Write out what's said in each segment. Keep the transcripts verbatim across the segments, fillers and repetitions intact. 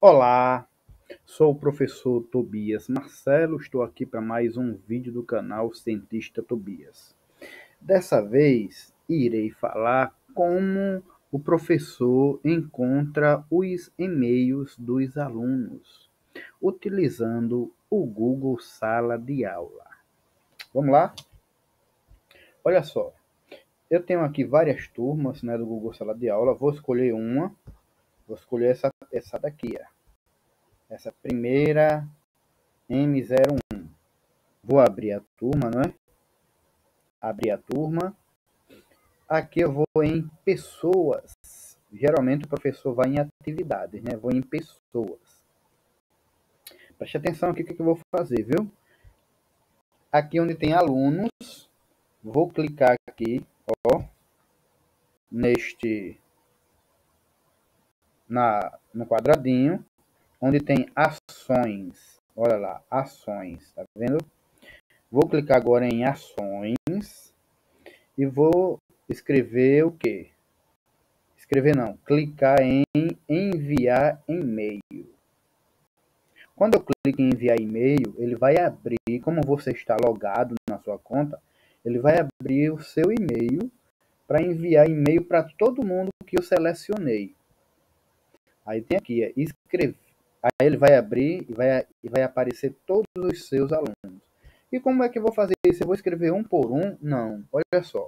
Olá, sou o professor Tobias Marcelo, estou aqui para mais um vídeo do canal Cientista Tobias. Dessa vez, irei falar como o professor encontra os e-mails dos alunos, utilizando o Google Sala de Aula. Vamos lá? Olha só, eu tenho aqui várias turmas, né, do Google Sala de Aula, vou escolher uma, vou escolher essa, essa daqui, ó. Essa primeira M zero um. Vou abrir a turma, não é? Abrir a turma. Aqui eu vou em pessoas. Geralmente o professor vai em atividades, né? Vou em pessoas. Preste atenção aqui o que eu vou fazer, viu? Aqui onde tem alunos, vou clicar aqui, ó, neste, na, no quadradinho, onde tem ações. Olha lá, ações, tá vendo? Vou clicar agora em ações e vou escrever o quê? Escrever não, clicar em enviar e-mail. Quando eu clico em enviar e-mail, ele vai abrir, como você está logado na sua conta, ele vai abrir o seu e-mail para enviar e-mail para todo mundo que eu selecionei. Aí tem aqui, é, escrever. Aí ele vai abrir e vai, e vai aparecer todos os seus alunos. E como é que eu vou fazer isso? Eu vou escrever um por um? Não, olha só.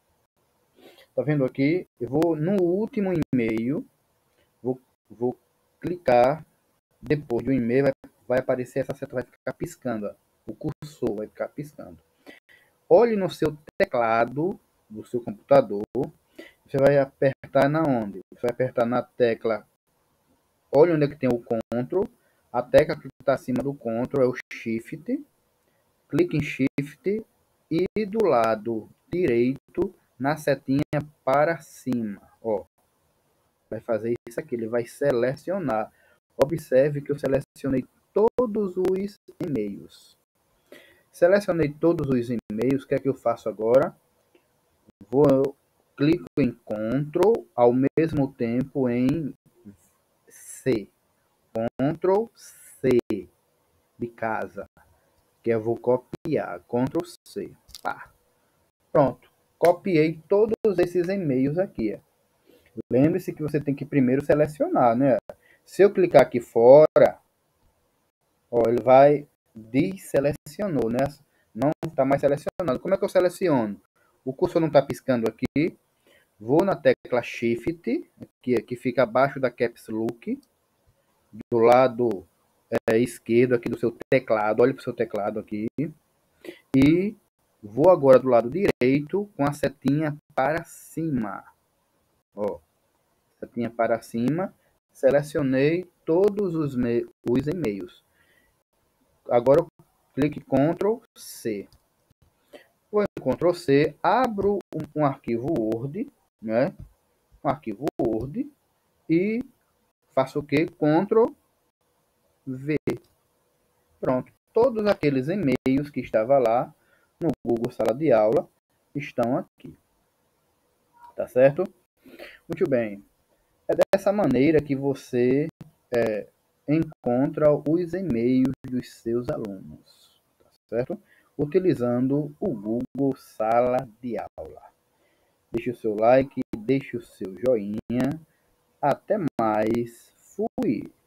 Tá vendo aqui? Eu vou no último e-mail, vou, vou clicar, depois do e-mail vai, vai aparecer essa seta, vai ficar piscando, ó. O cursor vai ficar piscando. Olhe no seu teclado do seu computador, você vai apertar na onde? Você vai apertar na tecla, olha onde é que tem o Ctrl, a tecla que está acima do Ctrl é o Shift, clique em Shift e do lado direito na setinha para cima, ó. Vai fazer isso aqui, ele vai selecionar. Observe que eu selecionei todos os e-mails. Selecionei todos os e-mails, o que é que eu faço agora? Vou, clico em Ctrl, ao mesmo tempo em C. Ctrl C de casa, que eu vou copiar. Ctrl C. Pá. Pronto. Copiei todos esses e-mails aqui. Lembre-se que você tem que primeiro selecionar, né? Se eu clicar aqui fora, ó, ele vai desselecionou, né? Não está mais selecionado. Como é que eu seleciono? O cursor não está piscando aqui. Vou na tecla Shift, que, que fica abaixo da Caps Lock, do lado é, esquerdo aqui do seu teclado. Olhe para o seu teclado aqui. E vou agora do lado direito com a setinha para cima. Ó, setinha para cima. Selecionei todos os, os e-mails. Agora eu clique Ctrl C. Vou em Ctrl C, abro um, um arquivo Word, né? Um arquivo Word e faço o que? Ctrl V. Pronto. Todos aqueles e-mails que estavam lá no Google Sala de Aula estão aqui. Tá certo? Muito bem. É dessa maneira que você é, encontra os e-mails dos seus alunos. Tá certo? Utilizando o Google Sala de Aula. Deixe o seu like, deixe o seu joinha. Até mais. Fui!